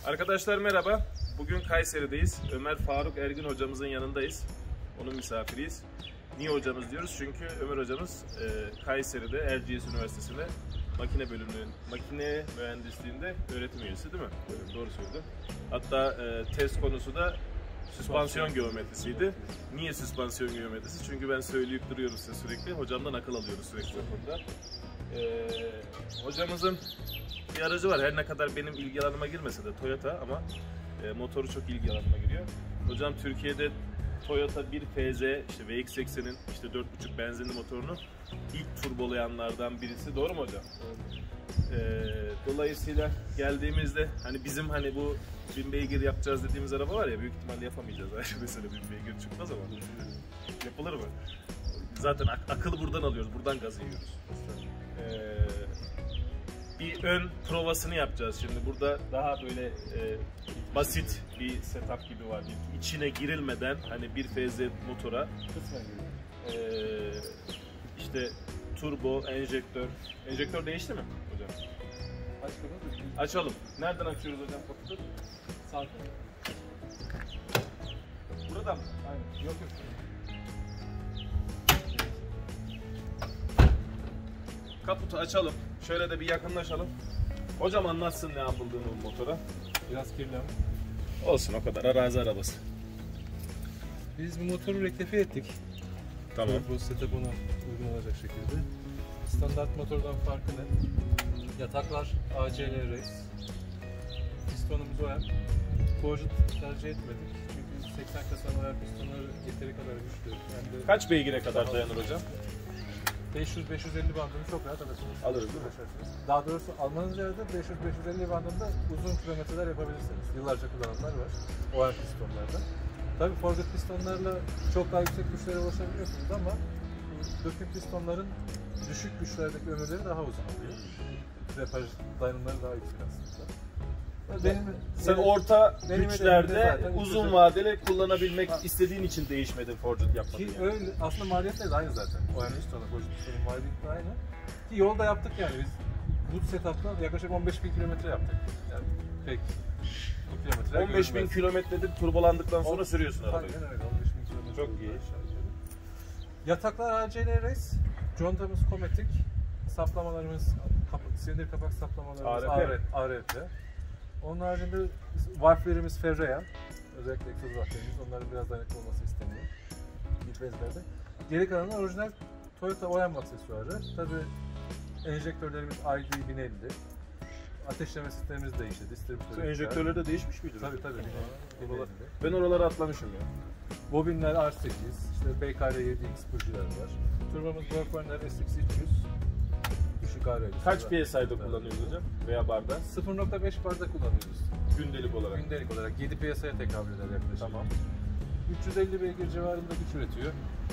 Arkadaşlar merhaba. Bugün Kayseri'deyiz. Ömer Faruk Ergin hocamızın yanındayız. Onun misafiriyiz. Niye hocamız diyoruz? Çünkü Ömer hocamız Kayseri'de Erciyes Üniversitesi'nde makine bölümünün, makine mühendisliğinde öğretim üyesi değil mi? Doğru söyledin. Hatta test konusu da süspansiyon geometrisiydi. Niye süspansiyon geometrisi? Çünkü ben söyleyip duruyorum size sürekli. Hocamdan akıl alıyoruz sürekli bu konuda. Hocamızın bir aracı var. Her ne kadar benim ilgi alanıma girmese de Toyota ama motoru çok ilgi alanıma giriyor. Hocam Türkiye'de Toyota 1FZ, işte VX80'in işte 4.5 benzinli motorunu ilk turbolayanlardan birisi. Doğru mu hocam? Dolayısıyla geldiğimizde hani bizim hani bu 1000 beygir yapacağız dediğimiz araba var ya, büyük ihtimalle yapamayacağız. Mesela 1000 beygir çıkmaz ama yapılır mı? Zaten akıllı buradan alıyoruz, buradan gazı yiyoruz. Bir ön provasını yapacağız şimdi. Burada daha böyle basit bir setup gibi var. İçine girilmeden hani bir FZ motora işte turbo, enjektör değişti mi hocam? Açalım. Nereden açıyoruz hocam kaputu? Sağ. Buradan mı? Aynen. Yok. Kaputu açalım. Şöyle de bir yakınlaşalım. Hocam anlatsın ne yapıldığını bu motora. Biraz kirli ama. Olsun, o kadar. Arazi arabası. Biz bu motoru rektifiye ettik. Tamam. Bu setup ona uygun olacak şekilde. Standart motordan farkı ne? Yataklar ACL Race. Pistonumuz OEM. Forged tercih etmedik. Çünkü 80 kasa OEM pistonları yeteri kadar güçlü. Yani Kaç beygire kadar dayanır hocam? 500-550 bandını çok rahat alırsınız. Alırız değil mi? Daha doğrusu almanız yerde 500-550 bandında uzun kilometreler yapabilirsiniz. Yıllarca kullananlar var OEM pistonlarda. Tabii forged pistonlarla çok daha yüksek güçlere ulaşabiliyorsunuz ama döküm pistonların düşük güçlerdeki ömürleri daha uzun oluyor. Depaj dayanımları daha yüksek aslında. Sen orta güçlerde uzun güçlü. vadeli kullanabilmek istediğin için değişmedin, forged yapmadın Ki yani. öyle, aslında maliyetleri de aynı zaten. OEM pistonu, forged pistonun maliyeti de aynı. Ki yolda yaptık yani biz. Bu setup'la yaklaşık 15.000 kilometre yaptık. Yani pek bu kilometre 15.000 kilometredir turbolandıktan sonra sürüyorsun arabayı. Aynen öyle, 15.000 kilometre. Çok iyi. Yataklar ACL Race, contamız Cometic, saplamalarımız, silindir kapak saplamalarımız ARP. Onun haricinde valflerimiz Ferrean, özellikle egzoz valflerimiz, onların biraz dayanıklı olması isteniyor ilk bezlerde. Geri kalanı orijinal Toyota OEM aksesuarı. Tabi enjektörlerimiz ID 1050, ateşleme sistemimiz değişti, distribütör. Enjektörleri de değişmiş miydi? Tabii. Ben oraları atlamışım ya. Bobinler R8, işte BKR 7X bujiler var. Turbomuz Workman'lar SX300. Düşük ARL. Kaç PSI'da kullanıyoruz hocam? Veya barda? 0.5 barda kullanıyoruz. Gündelik olarak. Gündelik olarak 7 PSI'ye tekabül eder yaklaşık. Tamam. 350 beygir civarında güç üretiyor.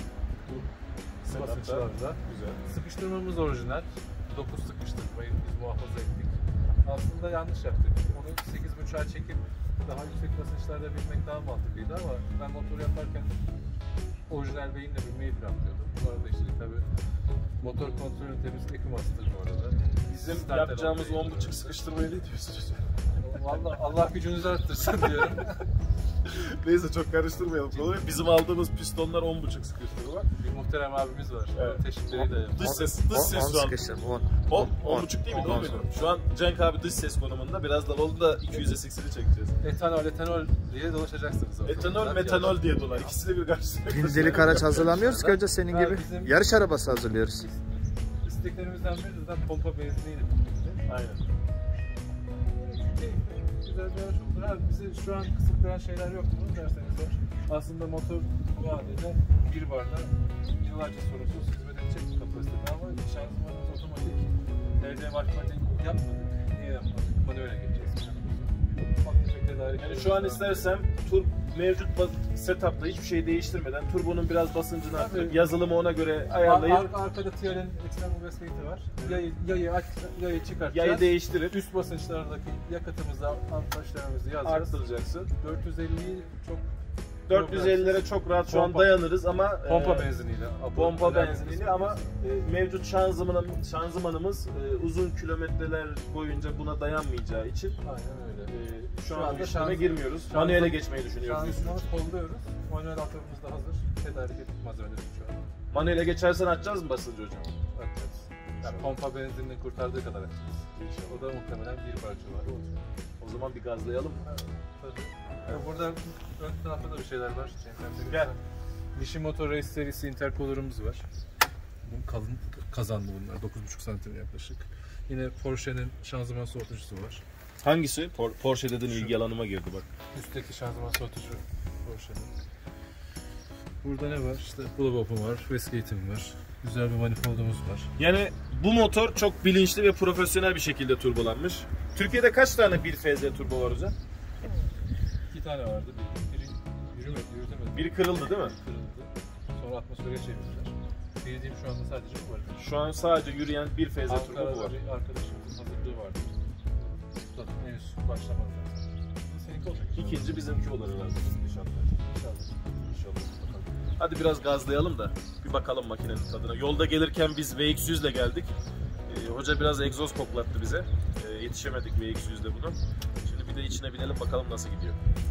Bu basınçlarda. Güzel. Sıkıştırmamız orijinal. 9 sıkıştırmayı biz muhafaza ettik. Aslında yanlış yaptık. Onu 8.5'a çekip daha yüksek basınçlarda binmek daha mantıklıydı ama ben motor yaparken orijinal beyinle binmeyi planlıyordum. Bu arada işte tabii motor kontrol ünitemiz EcoMaster bu arada. Bizim yapacağımız 10.5 sıkıştırmayı ne diyorsunuz? Vallahi Allah gücünüzü arttırsın diyorum. Neyse çok karıştırmayalım konuyu. Bizim aldığımız pistonlar 10.5 sıkıştırma. Bir muhterem abimiz var. Evet. Teşvikleri de. Dış ses şu an. 10.5 değil mi? 10 muydu? Şu an Cenk abi dış ses konumunda. Biraz da oldu da 200'e 80'i çekeceğiz. Etanol diye dolaşacaksınız. Etanol, metanol diye dolar. İkisini bir karşılıyor. Gündelik araç hazırlamıyoruz ki önce senin gibi. Yarış arabası hazırlıyoruz. İsteklerimizden biri zaten pompa benzinliğiyle. Aynen. Güzel bir araç oldu. Ha, bizi şu an kısıtlayan şeyler yok mu derseniz var. Aslında motor bu halde bir barda yıllarca sorunsuz hizmet edecek kapasitede ama şanzımanımız otomatik. TC matematik yapmadık. Niye yapmadık? Manuele geçeceğiz. Yani şu an istersem mevcut setup'ta hiçbir şey değiştirmeden turbonun biraz basıncını arttırıp yazılımı ona göre ayarlayıp arkada TR'nin external gas gate'i var. Yayı çıkartacağız. Yayı değiştirip üst basınçlardaki yakıtımızı, ampajlarımızı yazacağız. arttıracaksın. 450'yi çok 450'lere çok rahat şu an dayanırız ama pompa benziniyle. Pompa benziniyle ama mevcut şanzımanımız uzun kilometreler boyunca buna dayanmayacağı için şu an işleme girmiyoruz. Manuele geçmeyi düşünüyoruz. Şanzımanı kolluyoruz. Manuel atlarımız da hazır. Tedarik ettik malzemeleri şu an. Manuele geçersen açacağız mı basıncı hocam? Açacağız. Yani pompa benzinini kurtardığı kadar açacağız. O da muhtemelen bir parça var. O zaman bir gazlayalım. Tabii. Yani burada ön tarafta da bir şeyler var. Gel. Nishimoto Race serisi intercooler'ımız var. Kalın kazandı bunlar. 9,5 santim yaklaşık. Yine Porsche'nin şanzıman soğutucusu var. Hangisi? Porsche dedin, ilgi alanıma girdi bak. Üstteki şanzıman soğutucu Porsche'nin. Burada ne var? İşte Bulabop'um var, Wastegate'im var. Güzel bir manifoldumuz var. Yani bu motor çok bilinçli ve profesyonel bir şekilde turbolanmış. Türkiye'de kaç tane 1FZ turbo var hocam? 2 tane vardı. Biri yürütemedi. Biri kırıldı değil mi? Kırıldı. Sonra atmosfere çevirdiler. Bildiğim şu anda sadece bu var. Şu an sadece yürüyen 1FZ turbo bu var. Arkadaşımızın hazırlığı vardı. Zaten henüz başlamadı. Seninki olacak. İkinci bizimki olur herhalde. İnşallah. Hadi biraz gazlayalım da bir bakalım makinenin tadına. Yolda gelirken biz VX100 ile geldik. Hoca biraz egzoz koklattı bize. Yetişemedik VX100'de bunu. Şimdi bir de içine binelim bakalım nasıl gidiyor.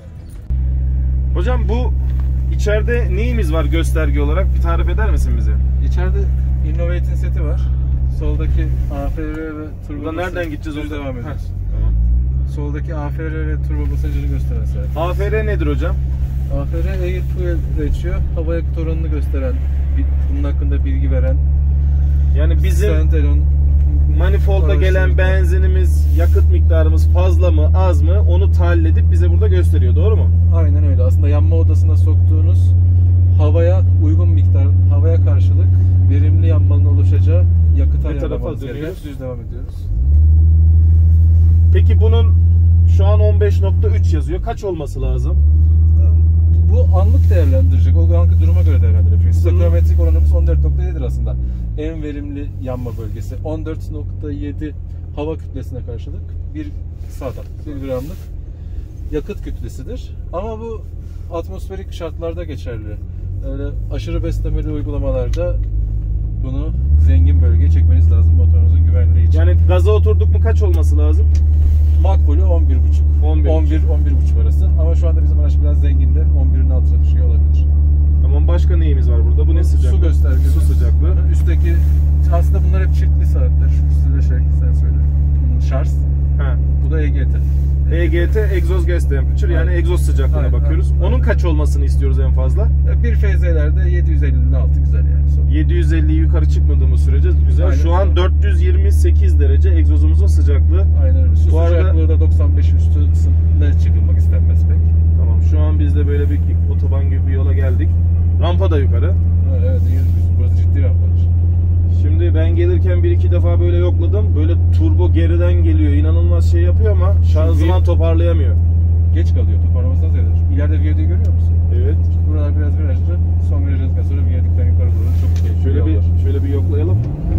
Hocam bu içeride neyimiz var gösterge olarak? Bir tarif eder misin bize? İçeride Innovate'in seti var. Soldaki AFR ve turbo Buradan nereden gideceğiz? Düz devam ediyoruz. Tamam. Soldaki AFR ve turbo basıncını gösteren set. AFR nedir hocam? AFR Air Fuel Ratio, hava yakıt oranını gösteren, bunun hakkında bilgi veren. Yani bizim manifolda gelen benzinimiz, yakıt miktarımız fazla mı az mı onu tahlil edip bize burada gösteriyor, doğru mu? Aynen öyle. Aslında yanma odasına soktuğunuz havaya uygun miktar, havaya karşılık verimli yanmanın oluşacağı yakıt ayarlamamız gerekiyor. Düz devam ediyoruz. Peki bunun şu an 15.3 yazıyor. Kaç olması lazım? Bu anlık değerlendirecek. O anki duruma göre değerlendirecek. Stoichiometrik oranımız 14.7'dir aslında. En verimli yanma bölgesi. 14.7 hava kütlesine karşılık bir saatten 1 gramlık yakıt kütlesidir. Ama bu atmosferik şartlarda geçerli. Öyle aşırı beslemeli uygulamalarda bunu zengin bölgeye çekmeniz lazım motorunuzun güvenliği için. Yani gaza oturduk mu kaç olması lazım? Makbulü 11.5. 11-11.5 arası. Ama şu anda bizim araç biraz zenginde. 11'in altına düşüyor olabilir. Tamam, başka neyimiz var burada? Bu ne sıcaklığı? Su göstergesi. Su sıcaklığı. Üstteki aslında bunlar hep çiftli saatler. Şu size sen söyle. Şarj. Ha. Bu da EGT. EGT, Exhaust Gas Temperature, yani egzoz sıcaklığına bakıyoruz. Onun kaç olmasını istiyoruz en fazla? Bir FZ'lerde 750'nin altı güzel yani. 750'yi yukarı çıkmadığımız sürece güzel. Aynen. Şu an 428 derece egzozumuzun sıcaklığı. Aynen öyle. Su sıcaklığı da 95 üstüne çıkılmak istenmez pek. Tamam, şu an biz de böyle bir otoban gibi bir yola geldik. Rampa da yukarı. Evet, burası ciddi rampadır. Şimdi ben gelirken bir iki defa böyle yokladım. Böyle turbo geriden geliyor. İnanılmaz şey yapıyor ama şanzıman toparlayamıyor. Geç kalıyor. Toparlamasına sayılır. İleride viyadüğü görüyor musun? Evet. İşte buralar biraz virajlı. Son virajdan sonra viyadükten yukarı doğru çok keyifli. Şöyle bir yoklayalım.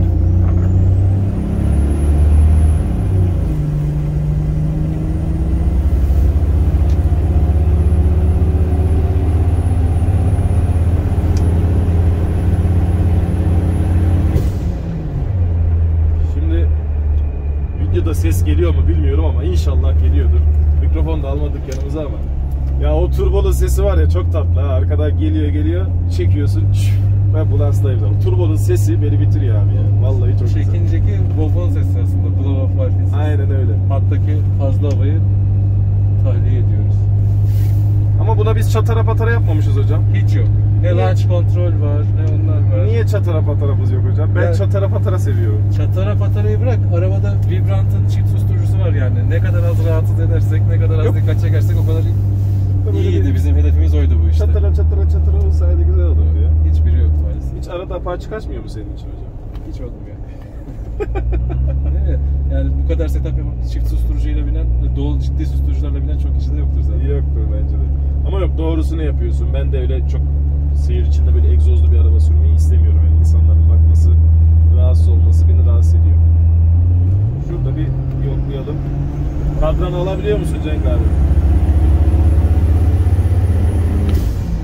Ses geliyor mu bilmiyorum ama inşallah geliyordur. Mikrofon da almadık yanımıza ama. Ya o turbolu sesi var ya, çok tatlı ha. Arkadan geliyor, çekiyorsun. Ben Bulans'tayım da. O turbolu sesi beni bitiriyor abi ya. Vallahi çok güzel. Çekinceki Bob'un sesi aslında. Blow off sesi. Aynen öyle. Hattaki fazla havayı tahliye ediyoruz. Ama buna biz çatara patara yapmamışız hocam. Hiç yok. Ne launch kontrol var, ne onlar var. Niye çatara pataramız yok hocam? Ben çatara patara seviyorum. Çatara patarayı bırak, arabada vibrantın çift susturucusu var yani. Ne kadar az rahatsız edersek, ne kadar az dikkat çekersek o kadar iyiydi. Bizim hedefimiz oydu bu işte. Çatara olsaydı güzel olurdu ya. Hiçbiri yok maalesef. Hiç arada apaçı kaçmıyor mu senin için hocam? Hiç olmuyor. Değil mi? Yani bu kadar setup yapıp çift susturucuyla binen, dolu ciddi susturucularla binen çok kişi de yoktur zaten. Yoktur bence de. Ama yok, doğrusunu yapıyorsun. Ben de öyle çok seyir içinde böyle egzozlu bir araba sürmeyi istemiyorum. Yani insanların bakması, rahatsız olması beni rahatsız ediyor. Şurada bir yoklayalım. Kadranı alabiliyor musun Cenk abi?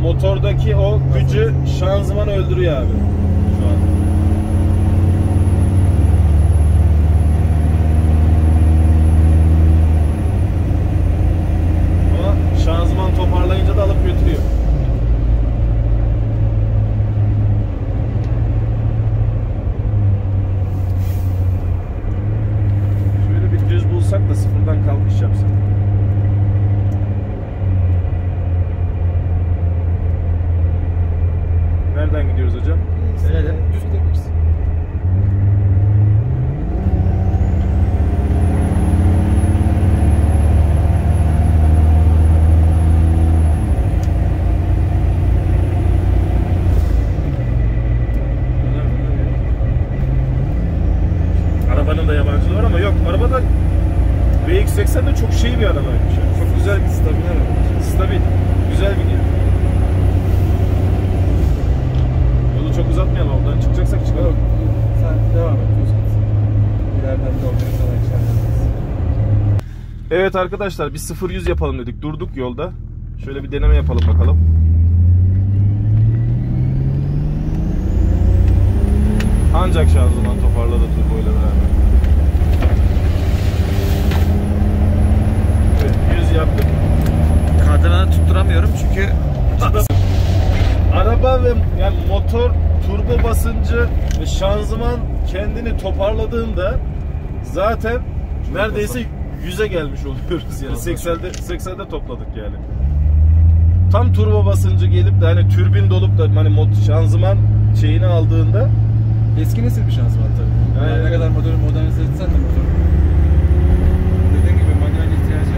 motordaki o gücü şanzıman öldürüyor abi şu an. Ama şanzıman toparlayınca da alıp götürüyor. Şöyle bir düz bulsak da sıfırdan kalkış yapsak. Nereden gidiyoruz hocam? Öyle düz gidebiliriz. Arabanın da yabancılığı var ama yok. Arabada VX80 de çok şey bir arabaymış. Çok güzel, stabil araba. Stabil. Güzel gidiyor. Yolu çok uzatmayalım. Oradan çıkacaksak çıkalım. Sen devam et. Düz git. İleriden de oraya kadar içeride. Evet arkadaşlar, biz 0-100 yapalım dedik. Durduk yolda. Şöyle bir deneme yapalım bakalım. Ancak şanzıman toparladı turbo ile beraber. Evet, 100 yaptık. Kadrını tutturamıyorum çünkü Araba ve yani motor turbo basıncı ve şanzıman kendini toparladığında zaten neredeyse 100'e gelmiş oluyoruz yani. 80'de topladık yani. Tam turbo basıncı gelip de hani türbin dolup da hani şanzıman şeyini aldığında Eski nesil bir şanzıman tabii. Yani ne kadar modernize etsen de motor. Dediğim gibi manuel ihtiyacı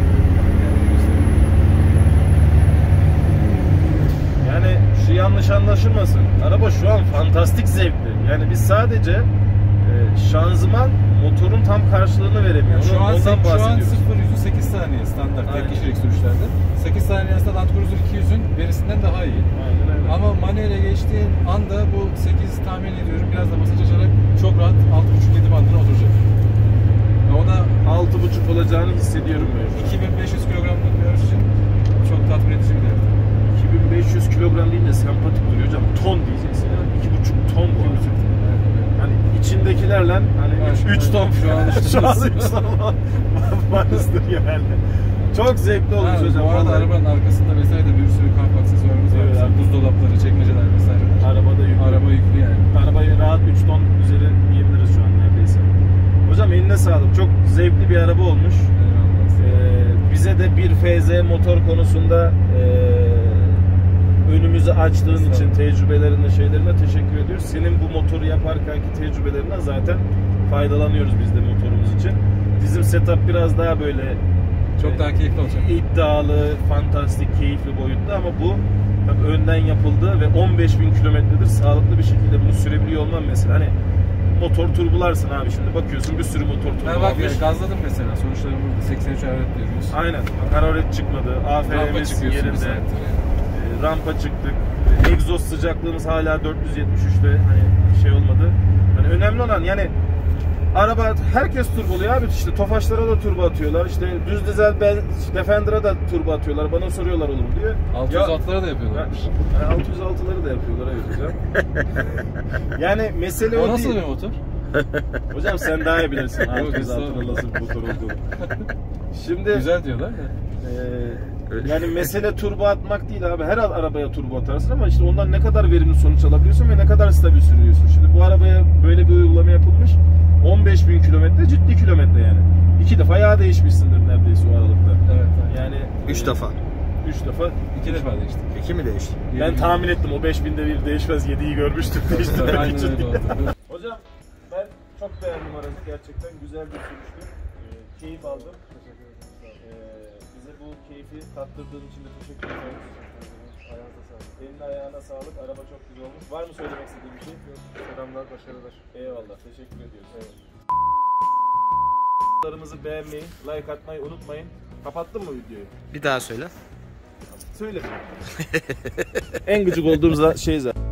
yani şu yanlış anlaşılmasın. Araba şu an fantastik zevkli. Yani biz sadece şanzıman motorun tam karşılığını veremiyor. şu an ondan bahsediyoruz. 0-100'ü 8 saniye standart tek kişilik sürüşlerde. 8 saniye aslında Land Cruiser 200'ün verisinden daha iyi. Aynen öyle. Ama manuele geçtiğin anda bu 8 tahmin ediyorum biraz da basınç açarak çok rahat 6.5-7 bandına oturacak. O da 6.5 olacağını hissediyorum ben. 2500 kilogramlık bir araç için çok tatmin edici bir değer. 2500 kilogram deyince sempatik duruyor hocam. Ton diyeceksin yani. 2.5 ton bu. Hani içindekilerle hani 3 ton şu an 3 ton varızdır yani. Çok zevkli olmuş hocam. Bu arada vallahi. arabanın arkasında vesaire de bir sürü kamp aksesuarımız var. Evet, Mesela buzdolapları, çekmeceler vesaire. Arabada yüklü. Araba yüklü yani. Arabayı rahat 3 ton üzeri diyebiliriz şu an neredeyse. Hocam eline sağlık. Çok zevkli bir araba olmuş. Bize de bir FZ motor konusunda önümüzü açtığın için tecrübelerine, şeylerine teşekkür ediyoruz. Senin bu motoru yaparkenki tecrübelerinden zaten faydalanıyoruz biz de motorumuz için. Bizim setup biraz daha böyle çok daha keyifli olacak. İddialı, fantastik, keyifli boyutta ama bu tabii önden yapıldı ve 15.000 kilometredir sağlıklı bir şekilde bunu sürebiliyor olman mesela. Hani motor turbularsın abi, şimdi bakıyorsun bir sürü motor turbulanmış. Bak gazladım mesela, sonuçları burada 83 hararet diyoruz. Aynen, hararet çıkmadı, AFR'miz yerinde, rampa çıktık, egzoz sıcaklığımız hala 473'te, hani şey olmadı. Hani önemli olan yani araba herkes turboluyor abi, işte Tofaşlara da turbo atıyorlar, işte düz dizel Defender'a da turbo atıyorlar, bana soruyorlar olur mu diye. 606'lara da yapıyorlar. 606'ları da yapıyorlar, evet hocam. Yani mesele o değil. O nasıl bir motor? Hocam sen daha iyi bilirsin 606'ın nasıl bir motor olduğunu. Şimdi güzel diyorlar da. Yani mesele turbo atmak değil abi, her arabaya turbo atarsın ama işte ondan ne kadar verimli sonuç alabiliyorsun ve ne kadar stabil sürüyorsun. Şimdi bu arabaya böyle bir uygulama yapılmış, 15.000 kilometre ciddi kilometre yani. 2 defa yağ değişmişsindir neredeyse o aralıkta. Evet. Yani 3 defa. 3 defa. 2 defa değişti. 2 mi değişti? Ben tahmin ettim o 5000'de bir değişmez, 7'yi görmüştüm. Aynen öyle oldu. Hocam ben çok beğendim aracı, gerçekten güzel bir sürüştü. Keyif aldım. Bize bu keyfi tattırdığın için de teşekkür ederim. Ayağınıza sağlık. Eline ayağına sağlık. Araba çok güzel olmuş. Var mı söylemek istediğin bir şey? Yok. Selamlar, başarılar. Eyvallah. Teşekkür ediyoruz. Videolarımızı beğenmeyi, like atmayı unutmayın. Kapattın mı videoyu? Bir daha söyle. Söyle. En gıcık olduğumuz şey zaten.